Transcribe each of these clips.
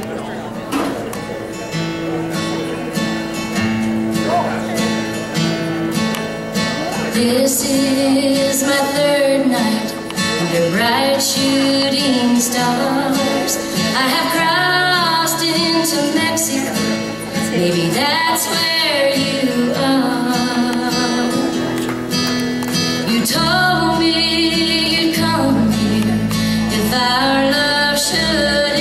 This is my third night under bright shooting stars. I have crossed into Mexico. Maybe that's where you are. You told me you'd come here if our love should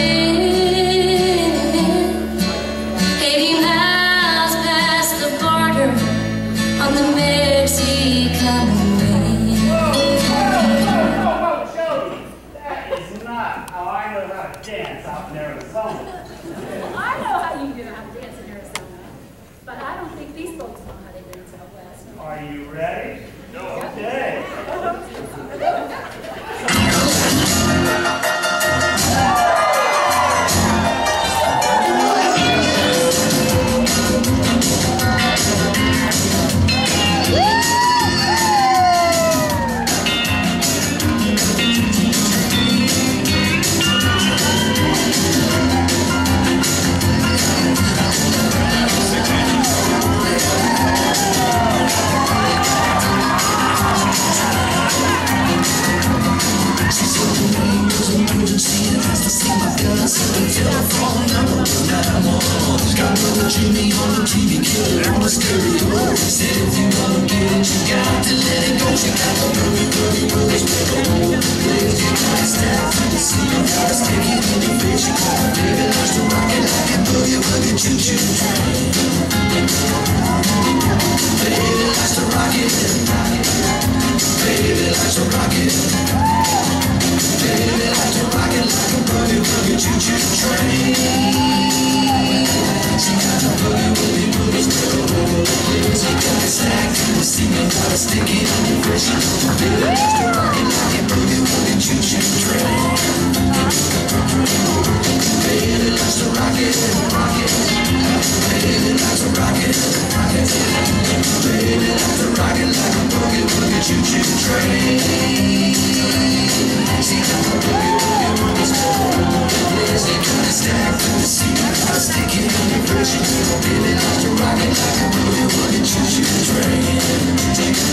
end. 80 miles past the border on the Mexican way. Whoa, Jody! That is not how I know how to dance out in Arizona. Well, I know how you do how to dance in Arizona, but I don't think these folks know how to dance out west. Are you ready? No. Okay.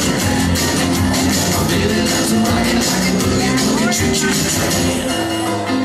Baby,